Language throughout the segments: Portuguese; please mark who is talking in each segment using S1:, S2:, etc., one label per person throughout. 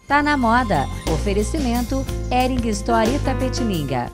S1: Tá na moda. Oferecimento Hering Store Itapetininga.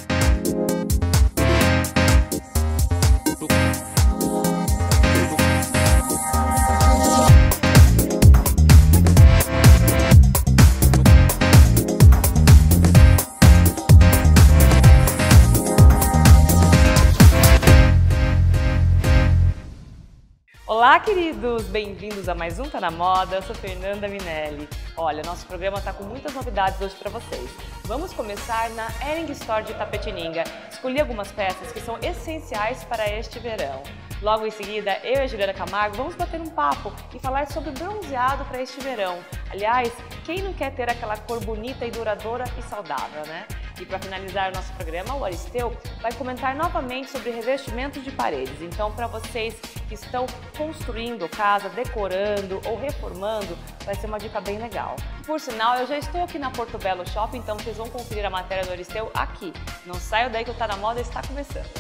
S2: Olá, queridos! Bem-vindos a mais um Tá na Moda. Eu sou Fernanda Minelli. Olha, nosso programa está com muitas novidades hoje para vocês. Vamos começar na Hering Store de Itapetininga. Escolhi algumas peças que são essenciais para este verão. Logo em seguida, eu e a Juliana Camargo vamos bater um papo e falar sobre bronzeado para este verão. Aliás, quem não quer ter aquela cor bonita e duradoura e saudável, né? E para finalizar o nosso programa, o Aristeu vai comentar novamente sobre revestimentos de paredes. Então, para vocês que estão construindo casa, decorando ou reformando, vai ser uma dica bem legal. Por sinal, eu já estou aqui na Porto Belo Shopping, então vocês vão conferir a matéria do Aristeu aqui. Não saiam daí que o Tá na Moda está começando.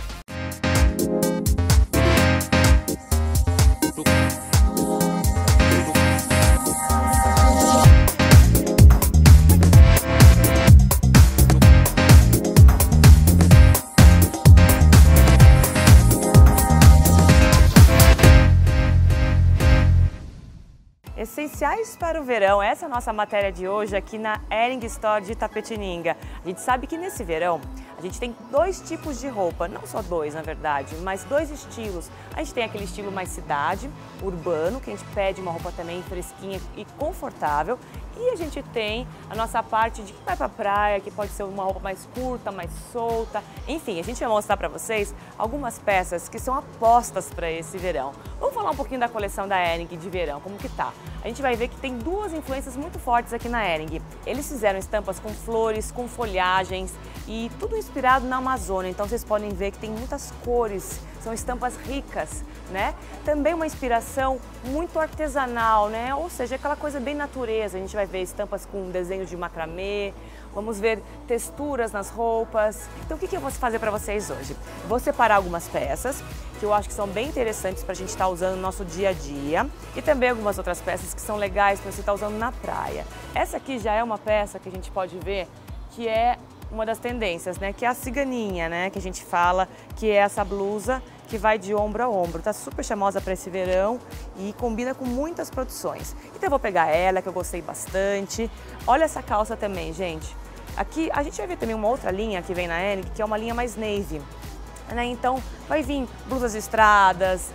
S2: Essenciais para o verão, essa é a nossa matéria de hoje aqui na Hering Store de Itapetininga. A gente sabe que nesse verão a gente tem dois tipos de roupa, não só dois na verdade, mas dois estilos. A gente tem aquele estilo mais cidade, urbano, que a gente pede uma roupa também fresquinha e confortável. E a gente tem a nossa parte de que vai pra praia, que pode ser uma roupa mais curta, mais solta. Enfim, a gente vai mostrar pra vocês algumas peças que são apostas para esse verão. Vamos falar um pouquinho da coleção da Hering de verão, como que tá? A gente vai ver que tem duas influências muito fortes aqui na Hering. Eles fizeram estampas com flores, com folhagens e tudo inspirado na Amazônia. Então vocês podem ver que tem muitas cores, são estampas ricas, né? Também uma inspiração muito artesanal, né? Ou seja, aquela coisa bem natureza. A gente vai ver estampas com desenhos de macramê, vamos ver texturas nas roupas. Então o que eu vou fazer para vocês hoje? Vou separar algumas peças que eu acho que são bem interessantes para a gente estar usando no nosso dia a dia e também algumas outras peças que são legais para você estar usando na praia. Essa aqui já é uma peça que a gente pode ver que é uma das tendências, né? Que é a ciganinha, né? Que a gente fala que é essa blusa que vai de ombro a ombro. Tá super charmosa para esse verão e combina com muitas produções. Então eu vou pegar ela, que eu gostei bastante. Olha essa calça também, gente. Aqui a gente vai ver também uma outra linha que vem na Hering, que é uma linha mais navy. Né? Então vai vir blusas listradas,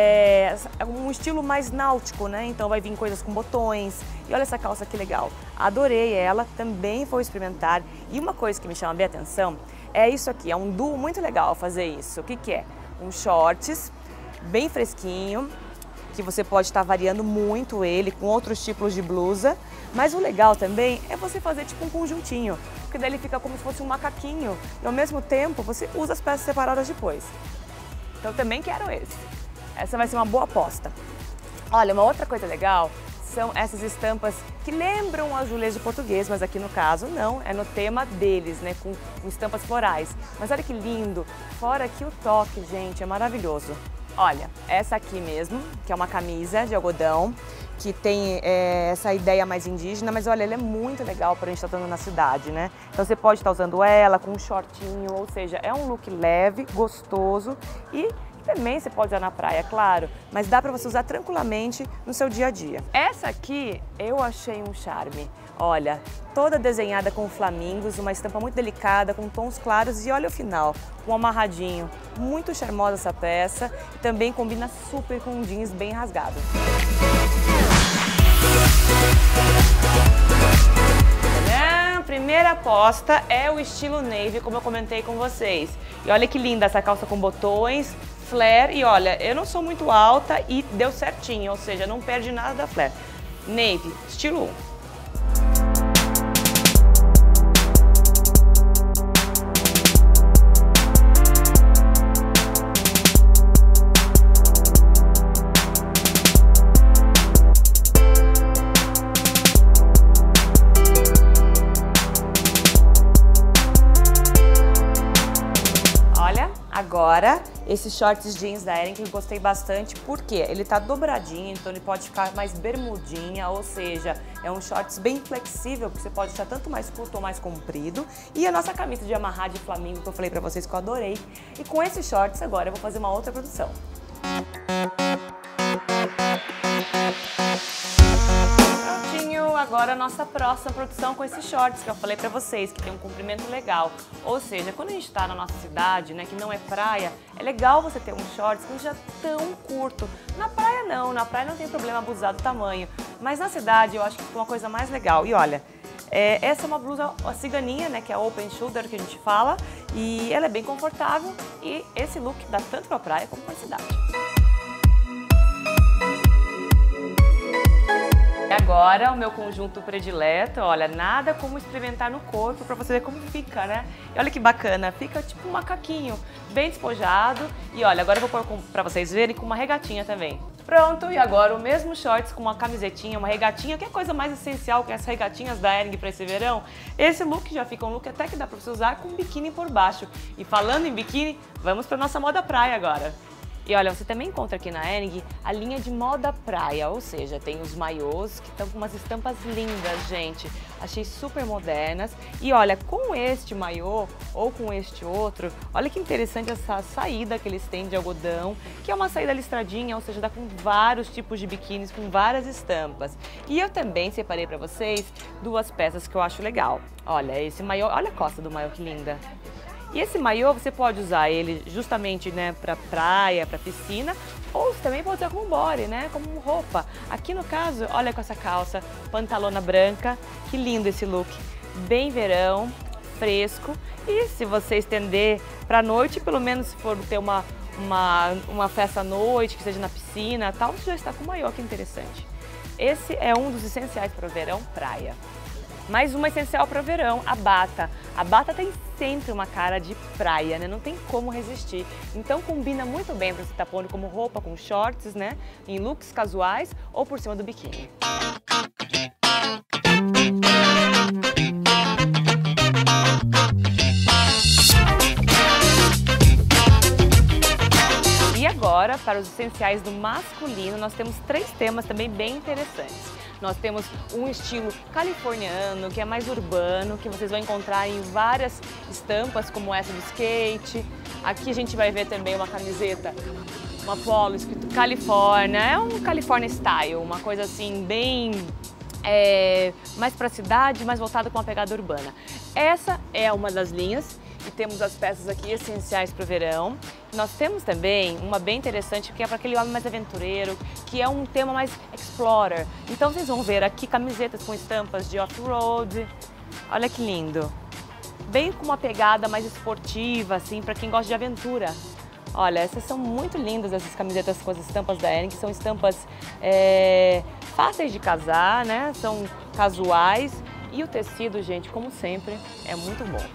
S2: um estilo mais náutico, né? Então vai vir coisas com botões. E olha essa calça que legal. Adorei ela, também vou experimentar. E uma coisa que me chama bem a atenção é isso aqui, é um duo muito legal fazer isso. O que que é? Um shorts bem fresquinho, que você pode estar variando muito ele com outros tipos de blusa. Mas o legal também é você fazer tipo um conjuntinho, porque daí ele fica como se fosse um macaquinho e ao mesmo tempo você usa as peças separadas depois. Então eu também quero esse. Essa vai ser uma boa aposta. Olha, uma outra coisa legal são essas estampas que lembram o azulejo português, mas aqui no caso não, é no tema deles, né, com estampas florais. Mas olha que lindo, fora que o toque, gente, é maravilhoso. Olha, essa aqui mesmo, que é uma camisa de algodão, que tem essa ideia mais indígena, mas olha, ela é muito legal para a gente estar usando na cidade, né? Então você pode estar usando ela com um shortinho, ou seja, é um look leve, gostoso e também você pode usar na praia, claro, mas dá para você usar tranquilamente no seu dia a dia. Essa aqui eu achei um charme. Olha, toda desenhada com flamingos, uma estampa muito delicada, com tons claros e olha o final, um amarradinho. Muito charmosa essa peça e também combina super com um jeans bem rasgado. A primeira aposta é o estilo navy, como eu comentei com vocês. E olha que linda essa calça com botões, flare, e olha, eu não sou muito alta e deu certinho, ou seja, não perde nada da flare. Navy, estilo 1. Agora esse shorts jeans da Hering, eu gostei bastante, porque ele tá dobradinho, então ele pode ficar mais bermudinha, ou seja, é um shorts bem flexível, que você pode deixar tanto mais curto ou mais comprido. E a nossa camisa de amarrar de Flamengo, que eu falei pra vocês que eu adorei. E com esse shorts agora eu vou fazer uma outra produção. Agora a nossa próxima produção com esses shorts que eu falei pra vocês, que tem um comprimento legal. Ou seja, quando a gente tá na nossa cidade, né, que não é praia, é legal você ter um shorts que não seja tão curto. Na praia não tem problema abusar do tamanho. Mas na cidade eu acho que fica uma coisa mais legal. E olha, essa é uma blusa ciganinha, né, que é a open shoulder que a gente fala. E ela é bem confortável e esse look dá tanto pra praia como pra cidade. Agora o meu conjunto predileto, olha, nada como experimentar no corpo pra você ver como fica, né? E olha que bacana, fica tipo um macaquinho, bem despojado. E olha, agora eu vou pôr pra vocês verem com uma regatinha também. Pronto, e agora o mesmo shorts com uma camisetinha, uma regatinha, que é a coisa mais essencial que as regatinhas da Hering para esse verão. Esse look já fica um look até que dá pra você usar com biquíni por baixo. E falando em biquíni, vamos pra nossa moda praia agora. E olha, você também encontra aqui na Hering a linha de moda praia, ou seja, tem os maiôs que estão com umas estampas lindas, gente. Achei super modernas. E olha, com este maiô ou com este outro, olha que interessante essa saída que eles têm de algodão, que é uma saída listradinha, ou seja, dá com vários tipos de biquínis, com várias estampas. E eu também separei pra vocês duas peças que eu acho legal. Olha, esse maiô, olha a costa do maiô que linda. E esse maiô você pode usar ele justamente, né, para praia, para piscina, ou você também pode usar como body, né, como roupa. Aqui no caso, olha com essa calça, pantalona branca, que lindo esse look. Bem verão, fresco. E se você estender para noite, pelo menos se for ter uma festa à noite, que seja na piscina, tal, você já está com o maiô, que interessante. Esse é um dos essenciais para o verão, praia. Mais uma essencial para o verão, a bata. A bata tem sempre uma cara de praia, né? Não tem como resistir. Então combina muito bem para você estar pondo como roupa, com shorts, né? Em looks casuais ou por cima do biquíni. E agora, para os essenciais do masculino, nós temos 3 temas também bem interessantes. Nós temos um estilo californiano, que é mais urbano, que vocês vão encontrar em várias estampas, como essa do skate. Aqui a gente vai ver também uma camiseta, uma polo escrito Califórnia. É um California Style, uma coisa assim bem mais para a cidade, mais voltada com uma pegada urbana. Essa é uma das linhas. E temos as peças aqui essenciais para o verão. Nós temos também uma bem interessante que é para aquele homem mais aventureiro, que é um tema mais explorer. Então vocês vão ver aqui camisetas com estampas de off-road. Olha que lindo. Bem com uma pegada mais esportiva, assim, para quem gosta de aventura. Olha, essas são muito lindas, essas camisetas com as estampas da Hering, que são estampas fáceis de casar, né? São casuais. E o tecido, gente, como sempre, é muito bom.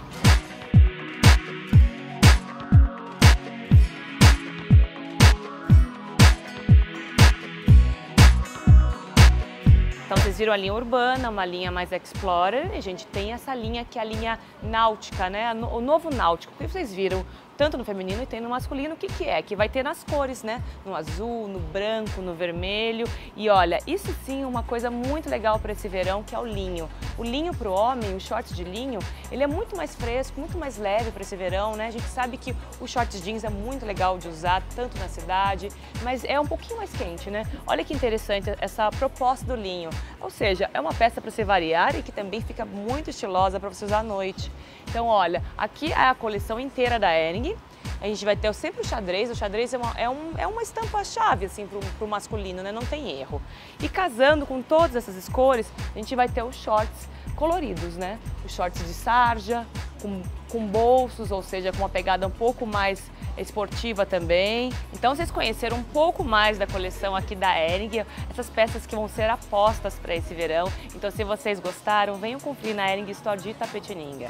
S2: Então vocês viram a linha urbana, uma linha mais explorer, e a gente tem essa linha que é a linha náutica, né? O novo náutico, que vocês viram tanto no feminino e tem no masculino. O que que é? Que vai ter nas cores, né? No azul, no branco, no vermelho. E olha, isso sim é uma coisa muito legal para esse verão, que é o linho. O linho para o homem, o short de linho, ele é muito mais fresco, muito mais leve para esse verão, né? A gente sabe que o short jeans é muito legal de usar, tanto na cidade, mas é um pouquinho mais quente, né? Olha que interessante essa proposta do linho. Ou seja, é uma peça para você variar e que também fica muito estilosa para você usar à noite. Então, olha, aqui é a coleção inteira da Hering. A gente vai ter sempre o xadrez é uma estampa-chave assim, para o masculino, né? Não tem erro. E casando com todas essas cores, a gente vai ter os shorts coloridos, né? Os shorts de sarja, com bolsos, ou seja, com uma pegada um pouco mais esportiva também. Então vocês conheceram um pouco mais da coleção aqui da Hering, essas peças que vão ser apostas para esse verão. Então se vocês gostaram, venham conferir na Hering Store de Itapetininga.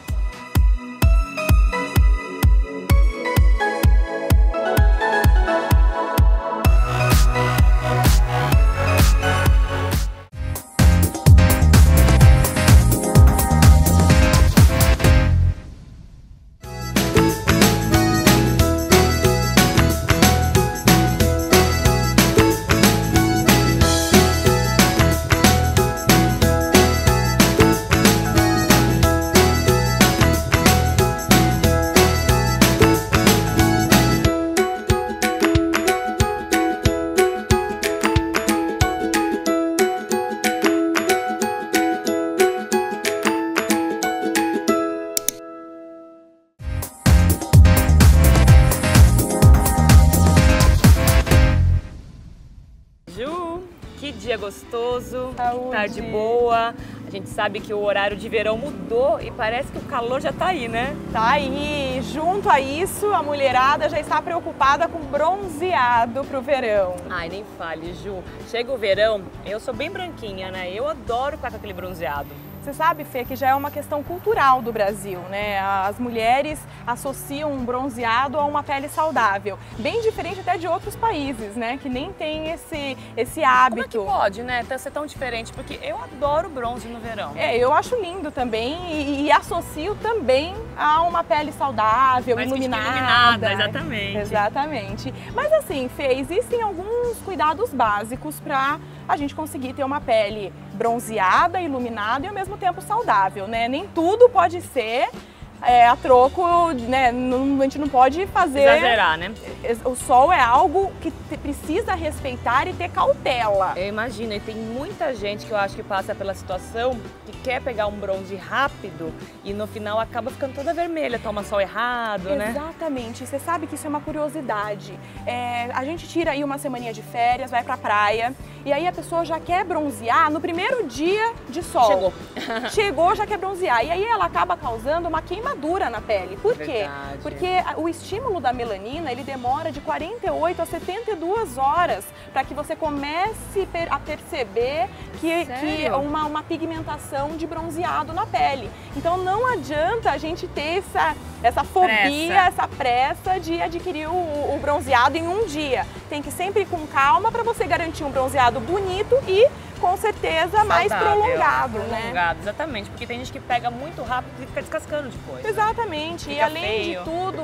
S2: gostoso,
S3: Saúde.
S2: tarde boa. A gente sabe que o horário de verão mudou e parece que o calor já tá aí, né?
S3: Tá aí. Junto a isso, a mulherada já está preocupada com bronzeado pro verão.
S2: Ai, nem fale, Ju. Chega o verão, eu sou bem branquinha, né? Eu adoro ficar com aquele bronzeado.
S3: Você sabe, Fê, que já é uma questão cultural do Brasil, né? As mulheres associam um bronzeado a uma pele saudável. Bem diferente até de outros países, né? Que nem tem esse hábito.
S2: Como é que pode, né? Ser tão diferente? Porque eu adoro bronze no verão.
S3: Eu acho lindo também e associo também a uma pele saudável,
S2: Mas
S3: iluminada.
S2: Exatamente.
S3: Exatamente. Mas assim, Fê, existem alguns cuidados básicos para a gente conseguir ter uma pele bronzeada, iluminada e ao mesmo tempo saudável, né? Nem tudo pode ser a troco, né? A gente não pode fazer...
S2: Exagerar, né?
S3: O sol é algo que precisa respeitar e ter cautela.
S2: Eu imagino, e tem muita gente que eu acho que passa pela situação que quer pegar um bronze rápido e no final acaba ficando toda vermelha, toma sol errado, né?
S3: Exatamente, você sabe que isso é uma curiosidade. A gente tira aí uma semaninha de férias, vai pra praia e aí a pessoa já quer bronzear no primeiro dia de sol. Chegou, já quer bronzear. E aí ela acaba causando uma queimadura na pele. Por quê?
S2: Verdade.
S3: Porque o estímulo da melanina, ele demora de 48 a 72 horas para que você comece a perceber que uma pigmentação de bronzeado na pele. Então não adianta a gente ter essa fobia, essa pressa de adquirir o bronzeado em um dia. Tem que sempre ir com calma para você garantir um bronzeado bonito e com certeza mais prolongado, né?
S2: Exatamente, porque tem gente que pega muito rápido e fica descascando depois.
S3: Exatamente,
S2: Fica
S3: e além
S2: feio.
S3: de tudo,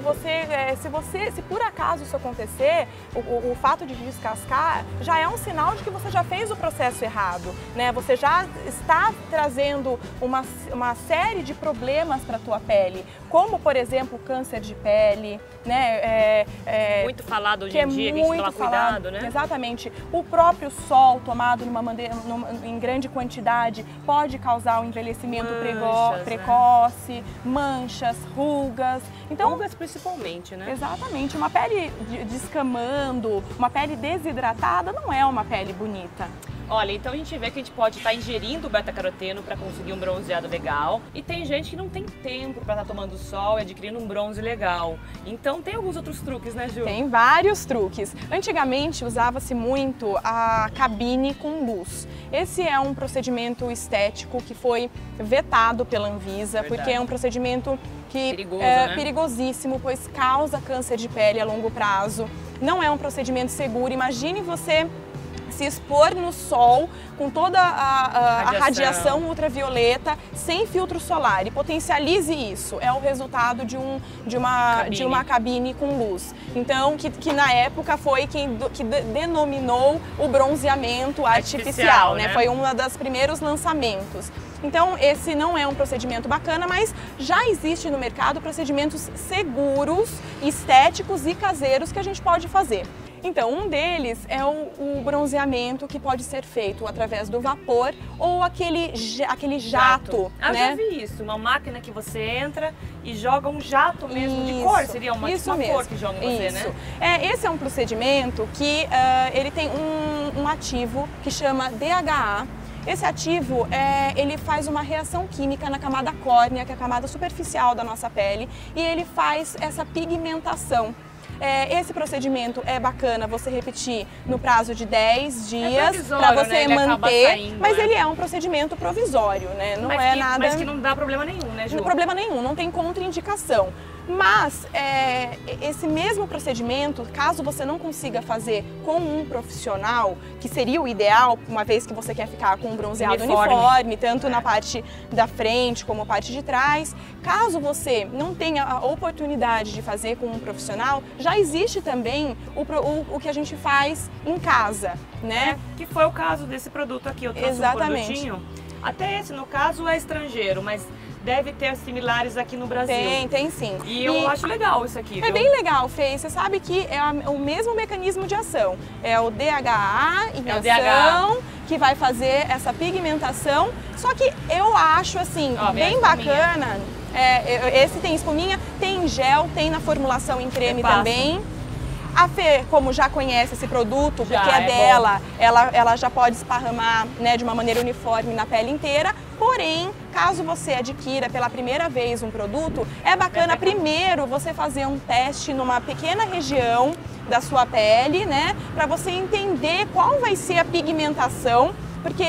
S3: se por acaso isso acontecer, o fato de descascar já é um sinal de que você já fez o processo errado, né? Você já está trazendo uma série de problemas para a tua pele, como por exemplo câncer de pele, né?
S2: Muito falado hoje em dia, que a gente toma cuidado, né?
S3: Exatamente. O próprio sol tomado em grande quantidade pode causar um envelhecimento precoce, manchas, rugas. Então,
S2: rugas principalmente, né?
S3: Exatamente. Uma pele descamando, uma pele desidratada não é uma pele bonita.
S2: Olha, então a gente vê que a gente pode estar ingerindo beta-caroteno para conseguir um bronzeado legal. E tem gente que não tem tempo para estar tomando sol e adquirindo um bronze legal. Então tem alguns outros truques, né, Ju?
S3: Tem vários truques. Antigamente usava-se muito a cabine com luz. Esse é um procedimento estético que foi vetado pela Anvisa, porque é um procedimento que
S2: perigoso,
S3: perigosíssimo, pois causa câncer de pele a longo prazo. Não é um procedimento seguro. Imagine você se expor no sol com toda a radiação ultravioleta sem filtro solar e potencialize isso. É o resultado de uma cabine com luz. Então, que na época foi que denominou o bronzeamento artificial, né? Foi um dos primeiros lançamentos. Então, esse não é um procedimento bacana, mas já existe no mercado procedimentos seguros, estéticos e caseiros que a gente pode fazer. Então, um deles é o bronzeamento que pode ser feito através do vapor ou aquele jato.
S2: Eu
S3: né?
S2: já vi isso, uma máquina que você entra e joga um jato mesmo de cor, seria uma cor que joga em você, né?
S3: Esse é um procedimento que ele tem um ativo que chama DHA. Esse ativo, ele faz uma reação química na camada córnea, que é a camada superficial da nossa pele, e ele faz essa pigmentação. Esse procedimento é bacana você repetir no prazo de 10 dias para você manter, mas ele é um procedimento provisório, né? Não é nada...
S2: Mas que não dá problema nenhum, né, Ju?
S3: Não dá problema nenhum, não tem contraindicação. Mas esse mesmo procedimento, caso você não consiga fazer com um profissional, que seria o ideal, uma vez que você quer ficar com um bronzeado uniforme tanto na parte da frente como a parte de trás, caso você não tenha a oportunidade de fazer com um profissional, já existe também o que a gente faz em casa, né?
S2: Que foi o caso desse produto aqui, eu trouxe um produtinho. Até esse, no caso, é estrangeiro, mas deve ter similares aqui no Brasil.
S3: Tem sim.
S2: E eu acho legal isso aqui, viu?
S3: É bem legal, Fê. Você sabe que é o mesmo mecanismo de ação. É o DHA em ação, que vai fazer essa pigmentação. Só que eu acho, assim, bem bacana. Esse tem espuminha, tem em gel, tem na formulação em creme também. A Fê, como já conhece esse produto,
S2: Já,
S3: porque é
S2: é
S3: dela, ela já pode esparramar, né, de uma maneira uniforme na pele inteira. Porém, caso você adquira pela primeira vez um produto, é bacana primeiro você fazer um teste numa pequena região da sua pele, né, para você entender qual vai ser a pigmentação, porque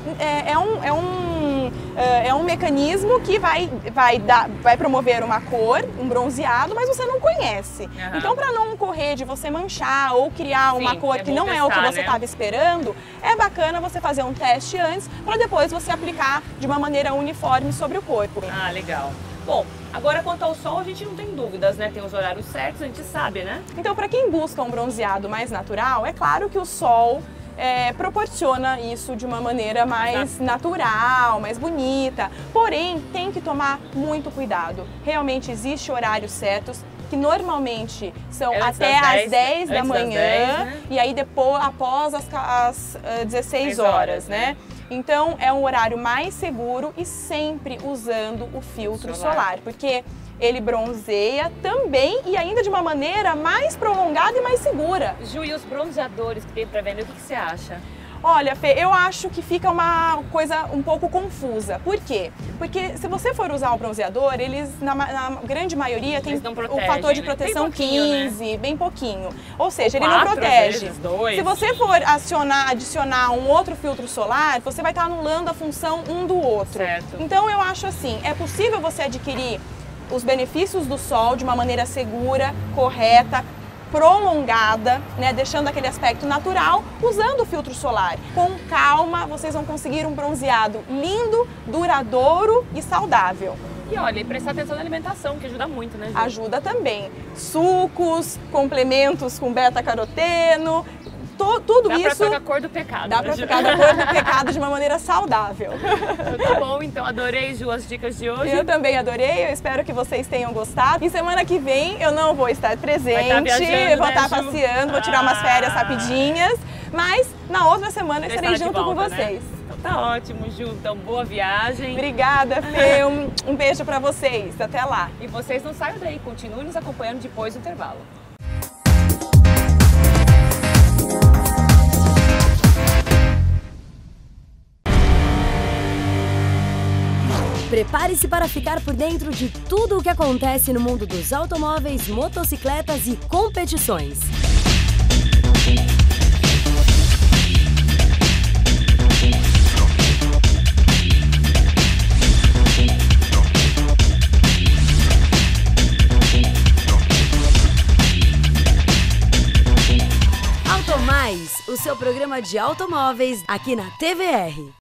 S3: é um mecanismo que vai promover uma cor, um bronzeado, mas você não conhece.
S2: Uhum.
S3: Então, para não correr de você manchar ou criar uma cor que não é o que você estava esperando, é bacana você fazer um teste antes, para depois você aplicar de uma maneira uniforme sobre o corpo.
S2: Ah, legal. Bom, agora quanto ao sol a gente não tem dúvidas, né? Tem os horários certos, a gente sabe, né?
S3: Então, para quem busca um bronzeado mais natural, é claro que o sol proporciona isso de uma maneira mais natural, mais bonita. Porém, tem que tomar muito cuidado. Realmente existe horários certos, que normalmente são até às 10 da manhã, né? E aí depois, após as 16 horas, né? Então é um horário mais seguro e sempre usando o filtro solar, porque ele bronzeia também e ainda de uma maneira mais prolongada e mais segura.
S2: Ju, e os bronzeadores que tem para vender, o que você acha?
S3: Olha, Fê, eu acho que fica uma coisa um pouco confusa. Por quê? Porque se você for usar o bronzeador, eles, na grande maioria, tem o fator de proteção 15, né? Bem pouquinho. Ou seja, ele não protege. Se você for adicionar um outro filtro solar, você vai estar anulando a função um do outro.
S2: Certo.
S3: Então eu acho assim, é possível você adquirir os benefícios do sol de uma maneira segura, correta, prolongada, né, deixando aquele aspecto natural, usando o filtro solar. Com calma, vocês vão conseguir um bronzeado lindo, duradouro e saudável.
S2: E olha, e prestar atenção na alimentação, que ajuda muito, né, Ju?
S3: Ajuda também. Sucos, complementos com beta-caroteno, tudo isso...
S2: Dá pra trocar a cor do pecado.
S3: Dá pra trocar a cor do pecado de uma maneira saudável.
S2: Tá bom, então adorei, Ju, as dicas de hoje.
S3: Eu também adorei, eu espero que vocês tenham gostado. E semana que vem eu não vou estar presente, eu vou estar passeando, vou tirar umas férias rapidinhas, mas na outra semana eu estarei junto com vocês.
S2: Né? Então tá ótimo, Ju, então boa viagem.
S3: Obrigada, Fê, um beijo pra vocês, até lá.
S2: E vocês não saiam daí, continuem nos acompanhando depois do intervalo.
S4: Prepare-se para ficar por dentro de tudo o que acontece no mundo dos automóveis, motocicletas e competições. Automais, o seu programa de automóveis aqui na TVR.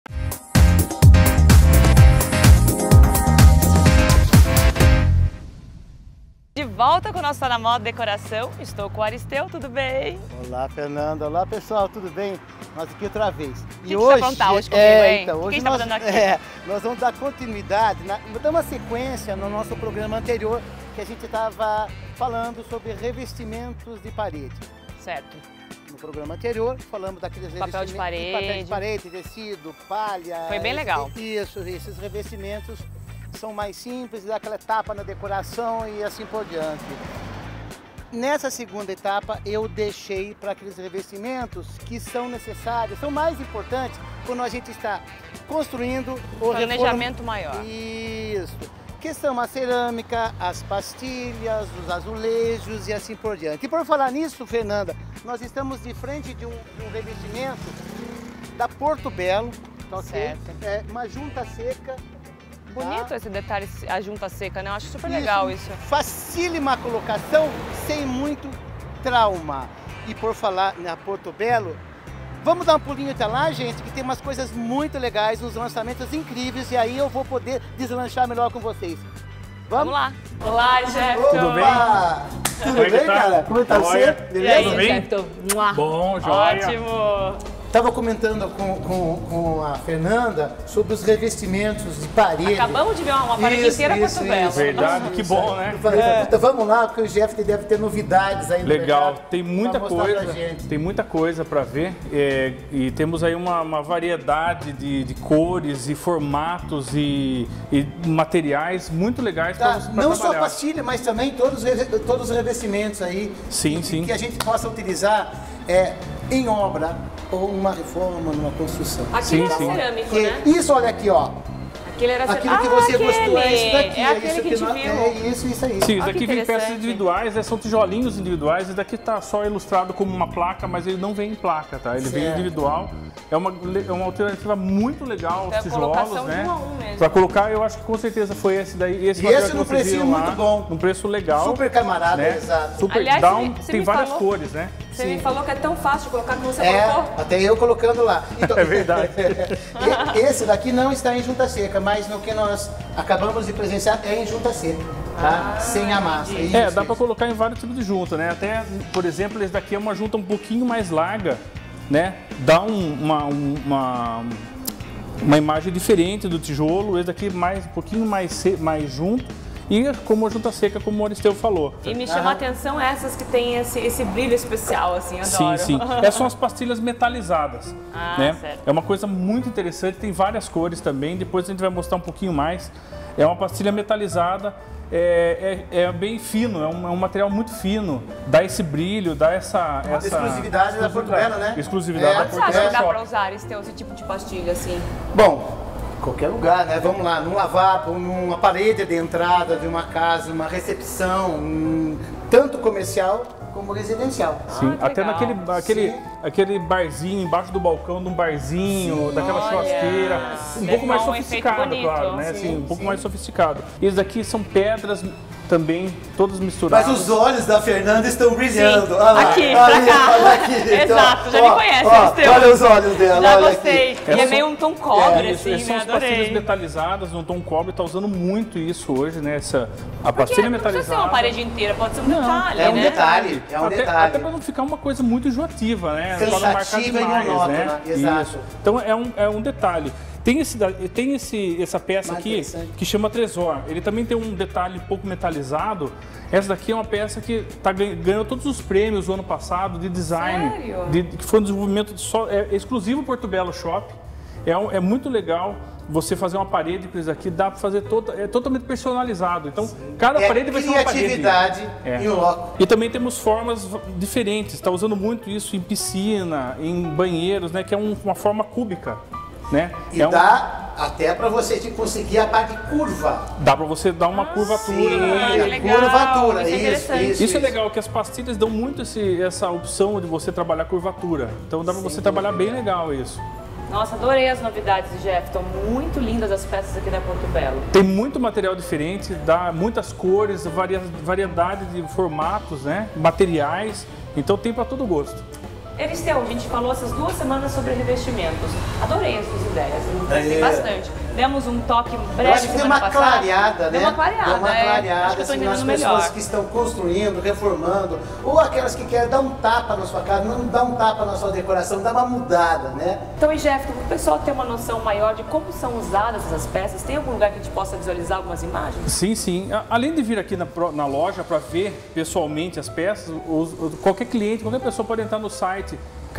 S2: De volta com o nosso Tá Na Moda Decoração, estou com o Aristeu, tudo bem?
S5: Olá, Fernanda. Olá, pessoal, tudo bem? Nós aqui outra vez.
S2: O que você vai contar hoje comigo, hein?
S5: Então, hoje
S2: o que nós, tá aqui?
S5: Nós vamos dar continuidade, dar uma sequência no nosso programa anterior, que a gente estava falando sobre revestimentos de parede.
S2: Certo.
S5: No programa anterior, falamos daqueles
S2: papel de
S5: parede, tecido, palha.
S2: Foi bem legal.
S5: Isso, esses revestimentos são mais simples, dá aquela etapa na decoração e assim por diante. Nessa segunda etapa, eu deixei para aqueles revestimentos que são necessários, são mais importantes quando a gente está construindo o
S2: planejamento maior.
S5: Isso. Que são a cerâmica, as pastilhas, os azulejos e assim por diante. E por falar nisso, Fernanda, nós estamos de frente de um revestimento da Porto Belo, tá,
S2: certo.
S5: É uma junta seca.
S2: Bonito esse detalhe, a junta seca, né? Eu acho super legal isso.
S5: Facílima a colocação, sem muito trauma. E por falar na Porto Belo, vamos dar um pulinho até lá, gente, que tem umas coisas muito legais, uns lançamentos incríveis, e aí eu vou poder deslanchar melhor com vocês.
S2: Vamos lá. Olá, Jefferson.
S5: Tudo bem? Tudo bem, cara? Como tá você?
S6: Beleza?
S2: Tudo bem?
S6: Bom, joia.
S2: Ótimo.
S5: estava comentando com a Fernanda sobre os revestimentos de parede.
S2: Acabamos de ver uma parede inteira Portobello.
S6: Verdade, que bom, né?
S5: Eu falei, vamos lá, porque o Jeff deve ter novidades aí no
S6: Legal,
S5: mercado
S6: tem muita
S5: pra mostrar pra
S6: coisa,
S5: gente.
S6: tem muita coisa para ver e temos aí uma variedade de cores e formatos e materiais muito legais para
S5: Tá, não
S6: trabalhar.
S5: só pastilha, mas também todos os revestimentos aí
S6: Sim, sim.
S5: que a gente possa utilizar em obra ou numa reforma, numa construção.
S2: Aquilo era
S6: sim.
S2: cerâmico,
S5: Que-
S2: né?
S5: Isso, olha aqui, ó.
S2: Aquilo era
S5: Aquilo que você gostou é isso daqui.
S2: É aquele que a gente
S5: não-
S2: viu.
S5: É isso aí.
S6: Sim,
S2: Olha
S6: isso
S2: que
S6: daqui vem peças
S2: interessante.
S6: individuais, são tijolinhos individuais. Esse daqui tá só ilustrado como uma placa, mas ele não vem em placa, tá? Ele vem
S5: Certo.
S6: individual. É uma alternativa muito legal
S2: É
S6: aos
S2: a
S6: tijolos,
S2: colocação
S6: né?
S2: de um a um mesmo.
S6: Pra colocar, eu acho que com certeza foi esse daí. Esse
S5: E
S6: material
S5: esse
S6: que
S5: num
S6: vocês
S5: precinho
S6: viram lá,
S5: muito bom.
S6: num preço legal.
S5: Super camarada,
S6: né?
S5: exato.
S6: Super
S2: Aliás,
S6: down,
S2: você
S6: tem
S2: me
S6: várias
S2: falou-
S6: cores, né?
S2: Você me falou que é tão fácil de colocar que você
S5: É,
S2: colocou.
S5: até eu colocando lá. Então,
S6: É verdade.
S5: Esse daqui não está em junta seca, mas no que nós acabamos de presenciar é em junta seca, tá? Sem a massa.
S6: Dá pra colocar em vários tipos de junta, né? Até, por exemplo, esse daqui é uma junta um pouquinho mais larga, né? Dá uma imagem diferente do tijolo, esse daqui um pouquinho mais junto. E como a junta seca, como o Aristeu falou.
S2: E me chama a atenção essas que tem esse brilho especial, assim,
S6: Sim,
S2: adoro.
S6: sim. Essas são as pastilhas metalizadas, né?
S2: Certo.
S6: É uma coisa muito interessante, tem várias cores também, depois a gente vai mostrar um pouquinho mais. É uma pastilha metalizada, é bem fino, é um material muito fino, dá esse brilho, dá essa
S5: exclusividade da Portobello, né?
S6: Exclusividade da
S2: Onde você acha que dá
S6: Portobello.
S2: pra usar esse tipo de pastilha, assim?
S5: Bom, qualquer lugar, né? Vamos lá, num lavabo, numa parede de entrada de uma casa, uma recepção, tanto comercial como residencial.
S6: Sim,
S2: que
S6: até
S2: legal.
S6: aquele barzinho, embaixo do balcão de um barzinho, daquela
S2: olha.
S6: churrasqueira, um
S2: Deve
S6: pouco mais
S2: dar um efeito
S6: sofisticado,
S2: bonito.
S6: claro, né?
S5: Sim,
S6: Assim, um pouco
S5: sim.
S6: mais sofisticado. Esses aqui são pedras também, todas misturadas.
S5: Mas os olhos da Fernanda estão brilhando.
S2: Sim.
S5: Olha lá,
S2: Aqui,
S5: olha
S2: pra cá.
S5: olha aqui.
S2: Exato, já me conhece,
S5: ó,
S2: Aristeu.
S5: olha os olhos dela,
S2: Já
S5: olha
S2: gostei.
S5: aqui.
S2: E é
S6: Essas
S2: meio um tom cobre,
S6: Isso,
S2: assim,
S6: essas são
S2: né?
S6: as pastilhas
S2: Adorei.
S6: metalizadas no tom cobre, tá usando muito isso hoje, né? A
S2: Porque
S6: pastilha
S2: não precisa ser
S6: metalizada.
S2: uma parede inteira, pode ser um detalhe,
S5: É um
S2: né?
S5: detalhe,
S6: Até para não ficar uma coisa muito enjoativa, né? Pra não marcar
S5: Cansativa e
S6: demais,
S5: monótona,
S6: né?
S5: exato.
S6: Isso. Então é um detalhe. Tem essa peça
S5: Mais
S6: aqui
S5: interessante.
S6: que chama Tresor. Ele também tem um detalhe um pouco metalizado. Essa daqui é uma peça que ganhou todos os prêmios o ano passado de design.
S2: Sério?
S6: Que foi um desenvolvimento exclusivo Portobello Shop. É muito legal você fazer uma parede com isso aqui, dá para fazer totalmente personalizado. Então, cada parede vai ser uma parede.
S5: Criatividade em um loco.
S6: E também temos formas diferentes. Está usando muito isso em piscina, em banheiros, né? Que é uma forma cúbica, né?
S5: E dá até para você conseguir a parte curva.
S6: Dá para você dar uma curvatura.
S5: Sim,
S6: né?
S5: a
S2: legal,
S5: curvatura.
S2: isso é interessante.
S6: Isso é legal, que as pastilhas dão muito essa opção de você trabalhar curvatura. Então dá para você trabalhar bem legal isso.
S2: Nossa, adorei as novidades, Jeff. Estão muito lindas as peças aqui da Portobello.
S6: Tem muito material diferente, dá muitas cores, variedade de formatos, né? Materiais. Então tem para todo gosto.
S2: Aristeu, a gente falou essas 2 semanas sobre revestimentos. Adorei as suas ideias, gostei bastante. Demos um toque breve
S5: Eu acho que deu
S2: semana
S5: uma
S2: passada.
S5: clareada, né?
S2: Deu uma clareada,
S5: Deu uma clareada
S2: Acho que eu tô
S5: assim, nas
S2: entendendo
S5: pessoas
S2: melhor.
S5: que estão construindo, reformando, ou aquelas que querem dar um tapa na sua casa, não dar um tapa na sua decoração, dar uma mudada, né?
S2: Então, e Jeff, para o pessoal ter uma noção maior de como são usadas essas peças, tem algum lugar que a gente possa visualizar algumas imagens?
S6: Sim, sim. Além de vir aqui na loja para ver pessoalmente as peças, qualquer cliente, qualquer pessoa pode entrar no site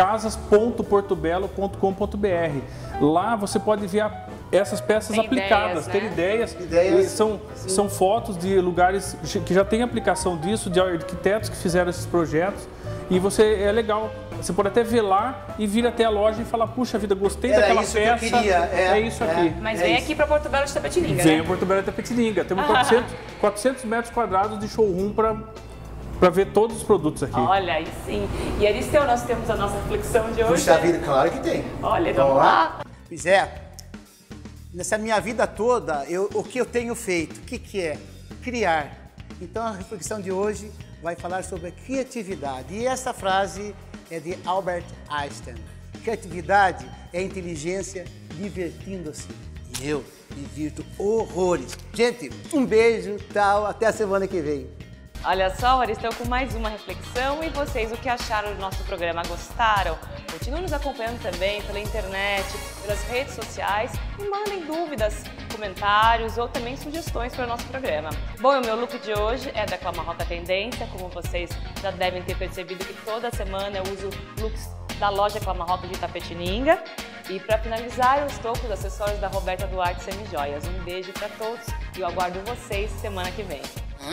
S6: casas.portobello.com.br. Lá você pode ver essas peças
S2: Tem
S6: aplicadas,
S2: ideias,
S6: ter
S2: né?
S6: ideias.
S5: Ideias,
S6: São fotos de lugares que já tem aplicação disso, de arquitetos que fizeram esses projetos. E é legal. Você pode até ver lá e vir até a loja e falar, puxa vida, gostei
S5: Era
S6: daquela
S5: isso que eu
S6: peça.
S5: queria,
S6: é isso aqui.
S2: Mas
S5: É
S2: vem
S5: isso.
S2: aqui para Portobello de Tapetininga,
S6: Vem
S2: né?
S6: a Portobello de Tapetininga. Temos 400 metros quadrados de showroom para ver todos os produtos aqui.
S2: Olha, aí sim. E Aristeu, nós temos a nossa reflexão de hoje.
S5: Puxa vida, claro que tem.
S2: Olha, vamos lá.
S5: Pois é, nessa minha vida toda, o que eu tenho feito? O que é? Criar. Então a reflexão de hoje vai falar sobre a criatividade. E essa frase é de Albert Einstein. Criatividade é inteligência divertindo-se. E eu divirto horrores. Gente, um beijo, tchau, até a semana que vem.
S2: Olha só, Aristeu com mais uma reflexão. E vocês, o que acharam do nosso programa? Gostaram? Continuem nos acompanhando também pela internet, pelas redes sociais e mandem dúvidas, comentários ou também sugestões para o nosso programa. Bom, o meu look de hoje é da Clamarroca Tendência, como vocês já devem ter percebido que toda semana eu uso looks da loja Clamarroca de Itapetininga. E para finalizar, eu estou com os acessórios da Roberta Duarte Semijoias. Um beijo para todos e eu aguardo vocês semana que vem.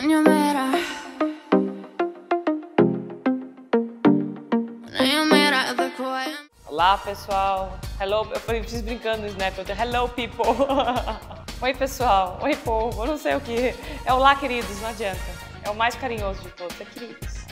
S2: Olá, pessoal. Hello, eu fiz brincando no Snap, eu tenho hello, people. Oi, pessoal. Oi, povo. Eu não sei o que. É o lá, queridos, não adianta. É o mais carinhoso de todos, é queridos.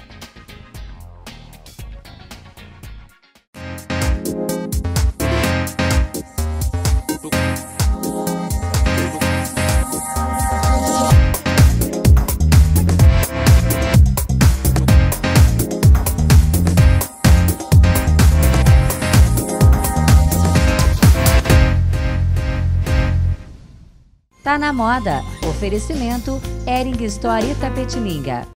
S1: Tá na moda. Oferecimento Hering Store Itapetininga.